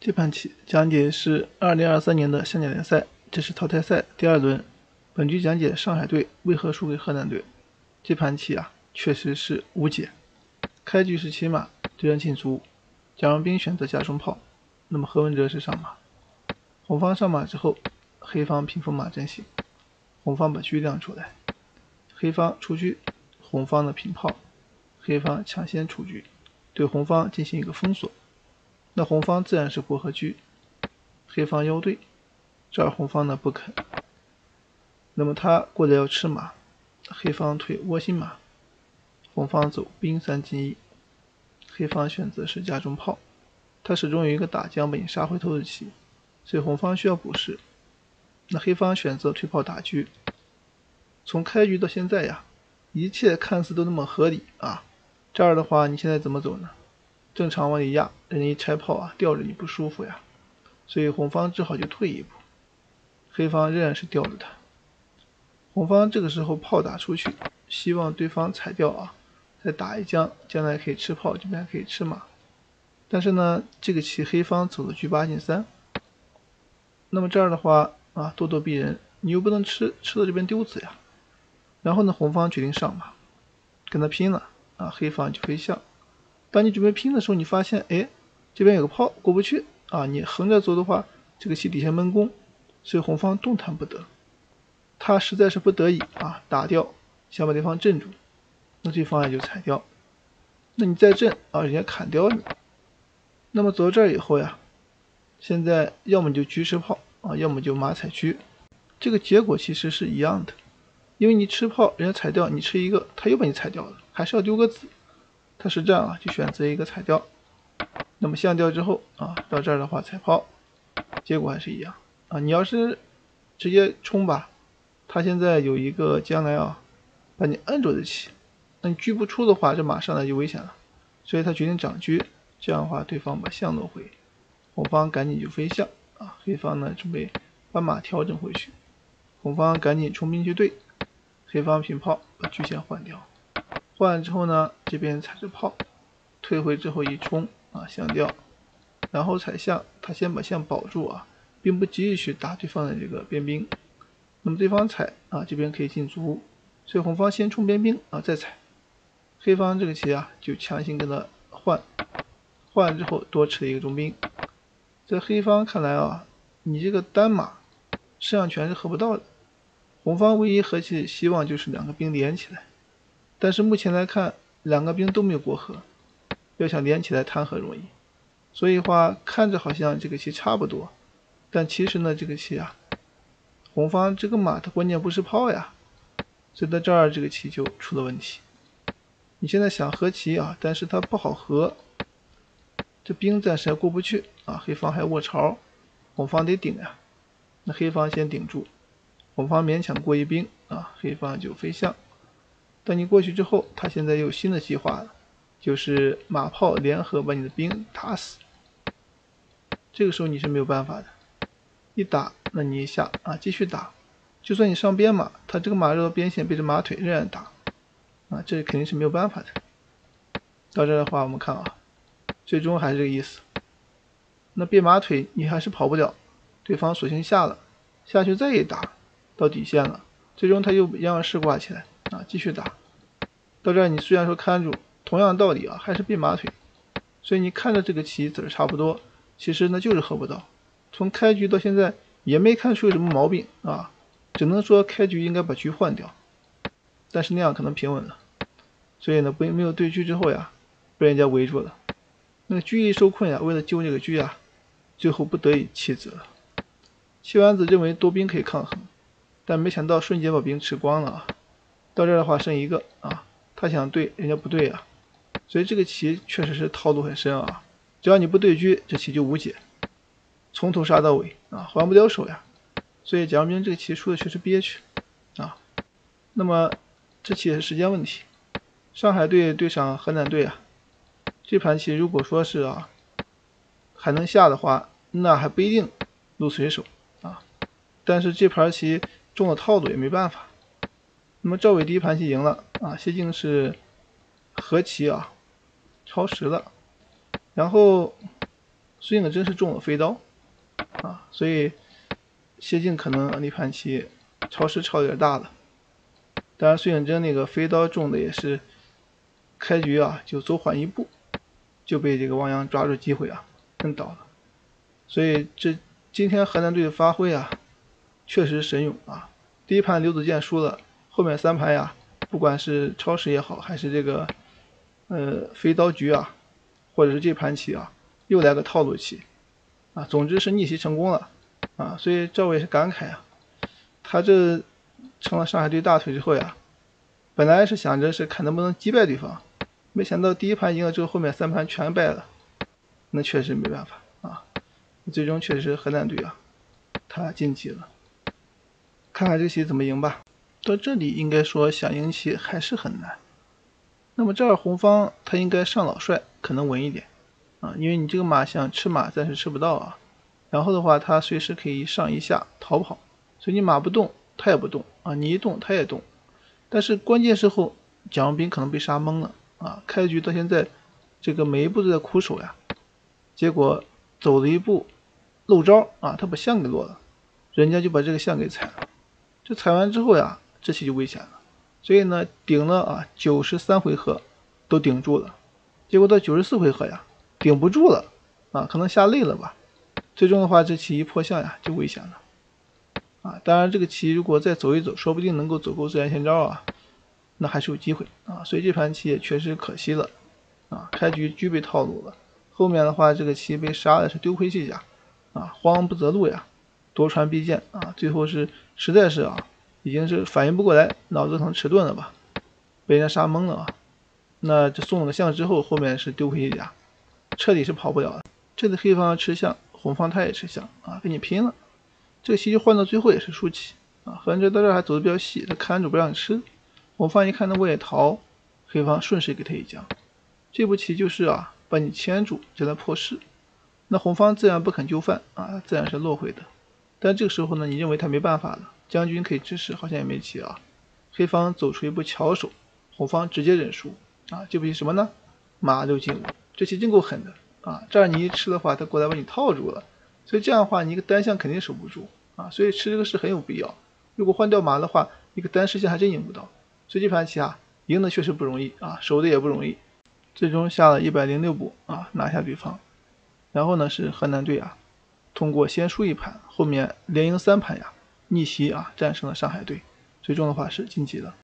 这盘棋讲解是2023年的象甲联赛，这是淘汰赛第2轮。本局讲解上海队为何输给河南队。这盘棋确实是无解。开局是骑马，对人进卒，蒋荣斌选择加中炮，那么何文哲是上马。红方上马之后，黑方屏风马阵型，红方把车亮出来，黑方出车，红方的平炮，黑方抢先出车，对红方进行一个封锁。那红方自然是过河车，黑方腰对，这儿红方呢不肯，那么他过来要吃马，黑方退窝心马，红方走兵3进1，黑方选择是加中炮，他始终有一个打将把你杀回头的棋，所以红方需要补士。那黑方选择退炮打车。从开局到现在一切看似都那么合理这儿的话你现在怎么走呢？正常往里压，人家一拆炮吊着你不舒服所以红方只好就退一步，黑方仍然是吊着他。红方这个时候炮打出去，希望对方踩掉再打一将，将来可以吃炮，这边可以吃马。但是呢，这个棋黑方走了车8进3，那么这儿的话咄咄逼人，你又不能吃到这边丢子然后呢，红方决定上马，跟他拼了黑方就飞象。当你准备拼的时候，你发现这边有个炮过不去你横着走的话，这个棋底下闷攻，所以红方动弹不得。他实在是不得已打掉，想把对方镇住，那对方也就踩掉。那你再镇人家砍掉你。那么走到这儿以后现在要么就车吃炮要么就马踩车，这个结果其实是一样的。因为你吃炮，人家踩掉，你吃一个，他又把你踩掉了，还是要丢个子。他实战就选择一个踩掉。那么象掉之后到这儿的话踩炮，结果还是一样你要是直接冲吧，他现在有一个将来把你摁住的棋，那你车不出的话，这马上来就危险了。所以他决定长车，这样的话对方把象挪回，红方赶紧就飞象黑方呢准备把马调整回去，红方赶紧冲兵去对，黑方平炮把车先换掉，换完之后呢，这边踩着炮退回之后一冲象掉，然后踩象，他先把象保住并不急于去打对方的这个边兵。那么对方踩这边可以进卒，所以红方先冲边兵再踩，黑方这个棋就强行跟他换完之后多吃了一个中兵。在黑方看来你这个单马士象权是合不到的，红方唯一合棋的希望就是2个兵连起来，但是目前来看2个兵都没有过河，要想连起来谈何容易。所以话看着好像这个棋差不多，但其实呢这个棋红方这个马它关键不是炮所以在这儿这个棋就出了问题。你现在想和棋但是它不好和，这兵暂时还过不去黑方还卧槽，红方得顶那黑方先顶住，红方勉强过一兵黑方就飞象。等你过去之后，他现在又有新的计划了，就是马炮联合把你的兵打死。这个时候你是没有办法的，一打那你一下继续打，就算你上边马，他这个马绕到边线背着马腿仍然打这肯定是没有办法的。到这的话我们看最终还是这个意思。那背马腿你还是跑不了，对方索性下了，下去再一打到底线了，最终他又一样士挂起来继续打。到这儿你虽然说看住，同样道理还是背马腿，所以你看着这个棋子差不多，其实呢就是合不到。从开局到现在也没看出有什么毛病只能说开局应该把车换掉，但是那样可能平稳了。所以呢没有对车之后被人家围住了，那个车一受困为了救这个车最后不得已弃子了。弃丸子认为多兵可以抗衡，但没想到瞬间把兵吃光了到这儿的话剩一个他想对人家不对所以这个棋确实是套路很深只要你不对车，这棋就无解，从头杀到尾还不了手所以蒋荣斌这个棋输的确实憋屈那么这棋也是时间问题。上海队对上河南队这盘棋如果说是还能下的话，那还不一定露水手但是这盘棋中了套路也没办法。那么赵伟第一盘棋赢了谢晋是和棋超时了，然后孙颖真是中了飞刀啊，所以谢晋可能那盘棋超时超有点大了。当然孙颖真那个飞刀中的也是开局啊就走缓一步，就被这个王阳抓住机会啊摁倒了。所以今天河南队的发挥啊确实神勇啊！第一盘刘子健输了，后面3盘呀，不管是超时也好，还是这个飞刀局啊，或者是这盘棋啊，又来个套路棋啊，总之是逆袭成功了啊！所以赵伟是感慨啊，他这成了上海队大腿之后呀，本来是想着是看能不能击败对方，没想到第一盘赢了之后，后面3盘全败了，那确实没办法啊！最终确实是河南队啊，他晋级了。看看这棋怎么赢吧。到这里应该说想赢棋还是很难。那么这儿红方他应该上老帅可能稳一点啊，因为你这个马想吃马暂时吃不到啊。然后的话他随时可以上一下逃跑，所以你马不动他也不动啊，你一动他也动。但是关键时候蒋荣斌可能被杀懵了啊，开局到现在这个每一步都在苦守呀，结果走了一步漏招啊，他把象给落了，人家就把这个象给踩了。这踩完之后呀，这棋就危险了。所以呢，顶了啊93回合都顶住了，结果到94回合呀，顶不住了啊，可能下累了吧。最终的话，这棋一破象呀，就危险了啊。当然，这个棋如果再走一走，说不定能够走够自然先招啊，那还是有机会啊。所以这盘棋也确实可惜了啊，开局具备套路了，后面的话这个棋被杀的是丢盔弃甲啊，慌不择路呀。夺船必剑啊，最后是实在是啊，已经是反应不过来，脑子可能迟钝了吧，被人家杀懵了啊。那这送了个象之后，后面是丢盔弃甲，彻底是跑不了了。这次黑方吃象，红方他也吃象啊，跟你拼了。这个棋就换到最后也是输棋啊，河南队到这儿还走的比较细，他看住不让你吃。红方一看那我也逃，黑方顺势给他一将。这步棋就是啊，把你牵住，将他破势。那红方自然不肯就范啊，自然是落回的。但这个时候呢，你认为他没办法了，将军可以支持，好像也没棋啊。黑方走出一步巧手，红方直接认输啊。这步棋什么呢？马6进5，这棋真够狠的啊！这儿你一吃的话，他过来把你套住了，所以这样的话，你一个单象肯定守不住啊。所以吃这个是很有必要。如果换掉马的话，一个单实象还真赢不到。所以这盘棋啊，赢的确实不容易啊，守的也不容易。最终下了106步啊，拿下对方。然后呢，是河南队啊。通过先输一盘，后面连赢3盘呀，逆袭啊战胜了上海队，最终的话是晋级了。